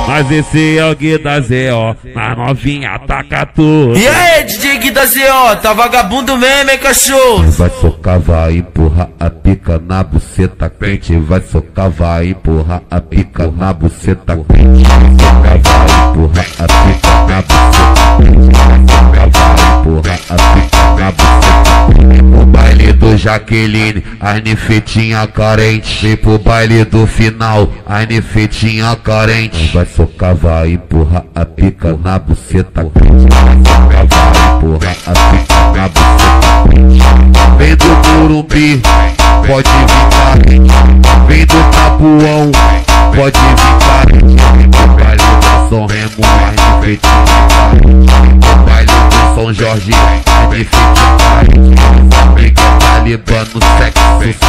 Mas esse é o Gui da ZO, na novinha taca tudo. E aí, DJ Gui da ZO, tá vagabundo mesmo, hein, cachorro? Vai socar, vai empurrar a pica na buceta quente. Vai socar, vai empurrar a pica na buceta quente. Vai socar, vai empurrar a pica na buceta quente. Vai socar, vai empurrar a pica na buceta quente. No baile do Jaqueline, as nifetinha carente. Vem pro baile do final, as nifetinha carente. Vai socar, vai empurrar a pica na buceta quente. Vai socar, vai empurrar a pica na buceta quente. Vem do Morumbi, pode vir carente. Vem do Tabuão, pode vir carente. No baile da São Remo, as nifetinha carente. No baile do São Jorge, as nifetinha carente. Sabe que é talibano, sexo,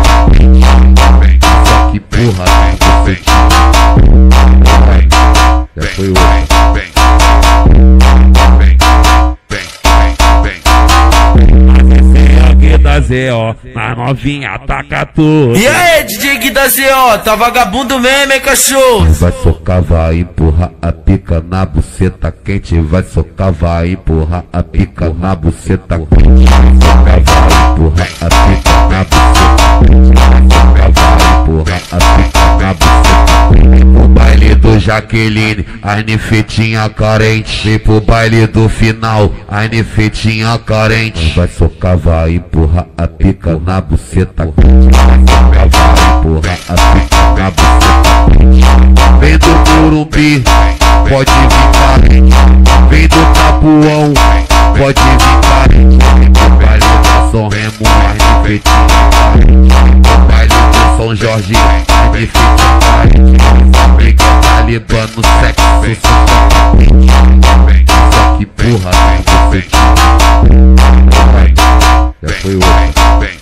só que porra, você já foi outra. Da ZO, na novinha taca tudo. E aí, DJ Gui da ZO, tá vagabundo mesmo, hein, cachorro? Vai socar, vai empurrar a pica na buceta quente. Vai socar, vai empurrar a pica na buceta quente. Vai socar, vai empurrar a pica na buceta quente. Vai socar, vai empurrar a pica na buceta quente. No baile do Jaqueline, as nifetinha carente. Vem pro baile do final, as nifetinha carente. Vai socar, vai empurrar a pica na buceta quente. Vai socar, vai empurrar a pica na buceta quente. Vem do Morumbi, pode vir carente. Vem do Tabuão, pode vir carente. No baile da São Remo, as nifetinha carente. No baile do São Jorge, as nifetinha carente. Sabe que é talibano, sexo, só que porra, você já foi outra.